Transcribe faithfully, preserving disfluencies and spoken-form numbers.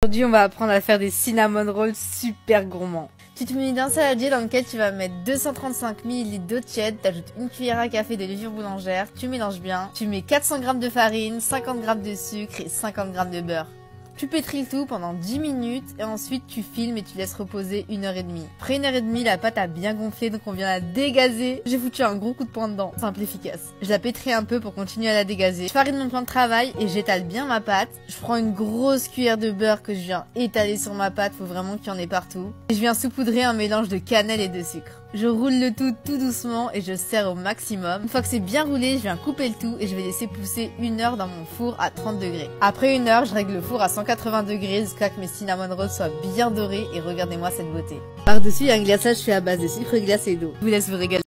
Aujourd'hui, on va apprendre à faire des cinnamon rolls super gourmands. Tu te mets dans un saladier dans lequel tu vas mettre deux cent trente-cinq millilitres d'eau tiède, t'ajoutes une cuillère à café de levure boulangère, tu mélanges bien, tu mets quatre cents grammes de farine, cinquante grammes de sucre et cinquante grammes de beurre. Tu pétris le tout pendant dix minutes et ensuite tu filmes et tu laisses reposer une heure et demie. Après une heure et demie, la pâte a bien gonflé donc on vient la dégazer. J'ai foutu un gros coup de poing dedans, simple et efficace. Je la pétris un peu pour continuer à la dégazer. Je farine mon plan de travail et j'étale bien ma pâte. Je prends une grosse cuillère de beurre que je viens étaler sur ma pâte, faut vraiment qu'il y en ait partout. Et je viens saupoudrer un mélange de cannelle et de sucre. Je roule le tout tout doucement et je serre au maximum. Une fois que c'est bien roulé, je viens couper le tout et je vais laisser pousser une heure dans mon four à trente degrés. Après une heure, je règle le four à cent quatre-vingts degrés jusqu'à que mes cinnamon rolls soient bien dorés et regardez-moi cette beauté. Par-dessus, il y a un glaçage fait à base de sucre glace et d'eau. Je vous laisse vous régaler.